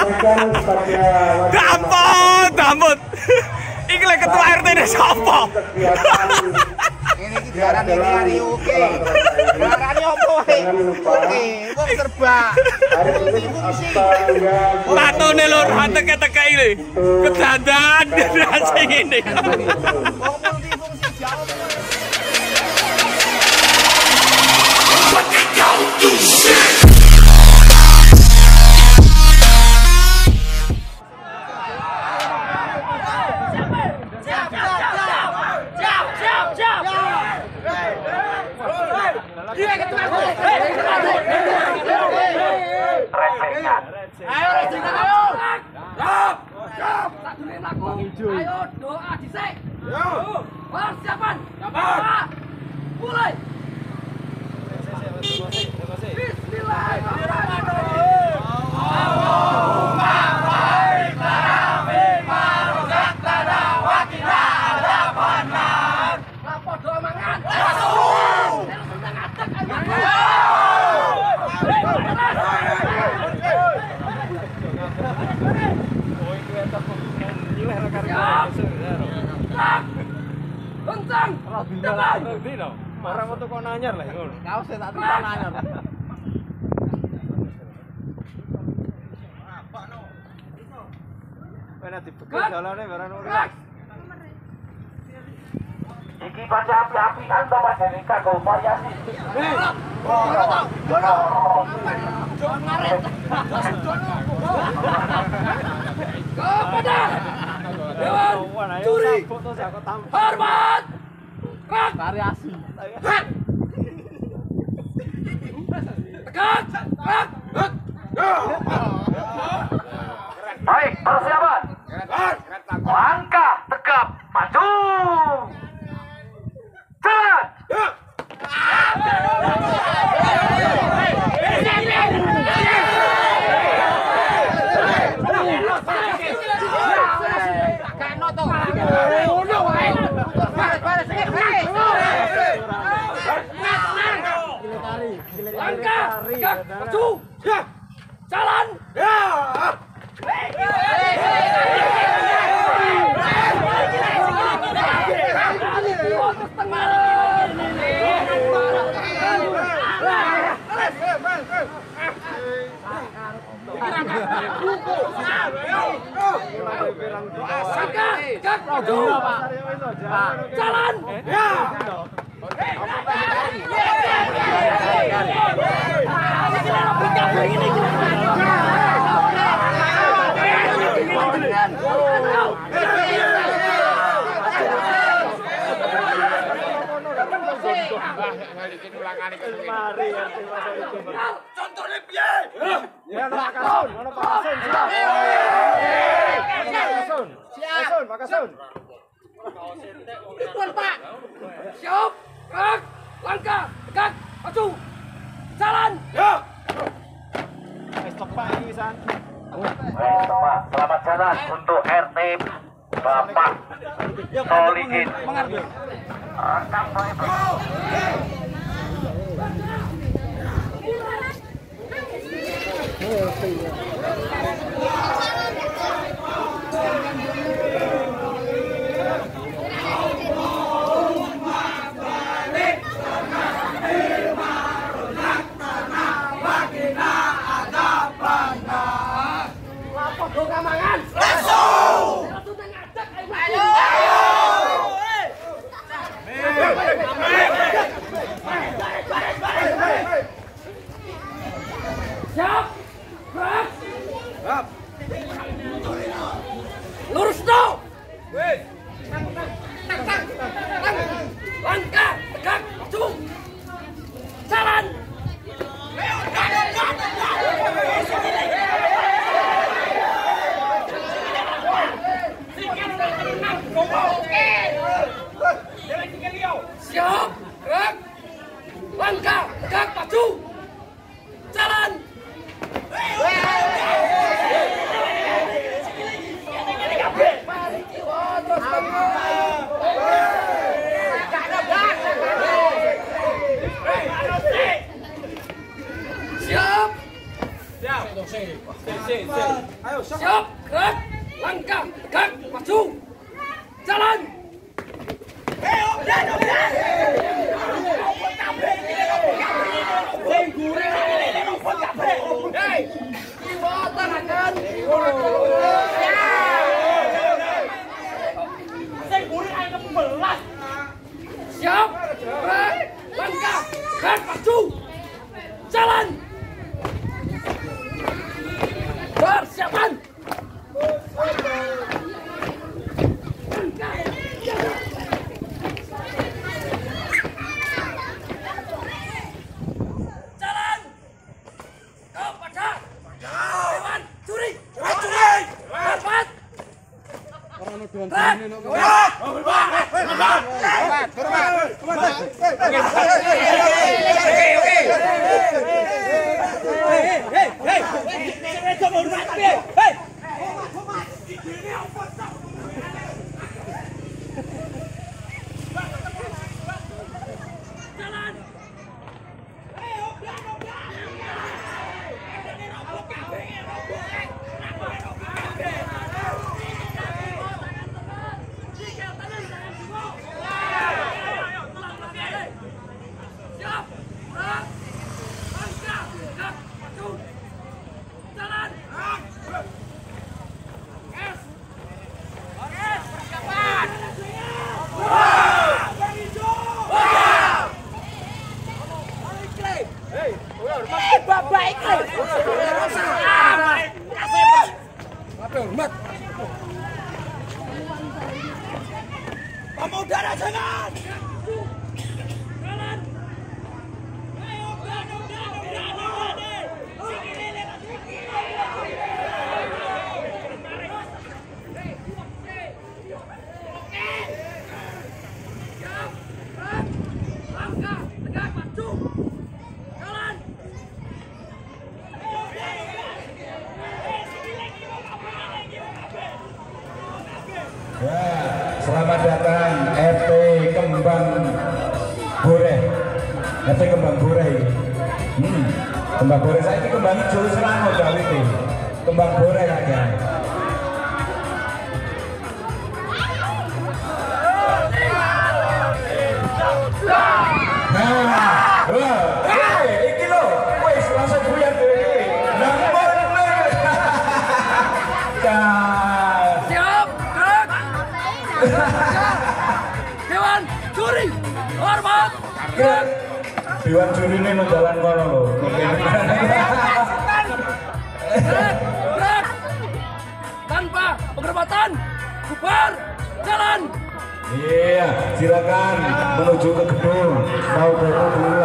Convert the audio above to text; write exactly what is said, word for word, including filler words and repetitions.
Dampot, dampot. Iki lek ketua R T ne sapa? Ini iki diarani liyane oke. Diarani opo wae? Oke, wong terbak. Patone lho teke-teke iki. Kedandan rasa ngene. Wong multifungsi jauh. Ayo rejengan ayo. Siap. Siap. Tak duwe laku. Ayo doa dhisik. Yo. Persiapan. Siap. Mulai. Bismillahirrahmanirrahim. Allahumma barik lana fi ma razaqtana wa qina adzabannar. Apa doa mangan? Langsung. Langsung ngadeg ayo. Kencang. Dino, orang metu kok nanyar lah ngono. Kau sing tak tukang nanyar. Penak dibekel dalane barang ora. Iki baca api-apian to Mas Denika go variasi. Jangan ngaret. Kepada Dewan Juri Hormat Rak Variasi. Hak Tegak Rak Hak. Baik, persiapan. Langkah tegap maju. Jalan. Langkah tegak maju. Jalan. Jalan. Contohnya piye? Ya makasun, ono makasun. Makasun. Siap. Makasun. Tuan Pak. Siap. Gerak. Langkah. Tegak. Maju. Jalan. Ya. Wis tepak iki wisan. Baik, Pak. Selamat jalan untuk R T Bapak Solihin. Angkat Siap. Gerak. Siap. Lurus no. Wes. Langkah tegak maju. Jalan. Siap. Gerak. Langkah tegak maju. Jalan. Terus Siap, gerak, langkah, tegak, maju, jalan. Siap, gerak, langkah, tegak, maju, jalan. Persiapan. Jalan kepada Dewan Juri. Dewan Juri. Hormat. Pemudara jangan. Langkah, tegak, maju, jalan. Ya, selamat datang R T Kembang Boreh. R T Kembang Boreh. Hmm, Kembang Boreh saya ini kembang hijau selama Dawi ini. Kembang Boreh aja. Nah, loh, hei, iki lo, wes langsung buyar deh. Nampol nih. Siap, gerak. Dewan Juri, hormat. Gerak. Dewan Juri ini mau jalan kono lo. Gerak, gerak. Tanpa penghormatan, bubar, jalan. Iya, silakan menuju ke gedung. Mau bertemu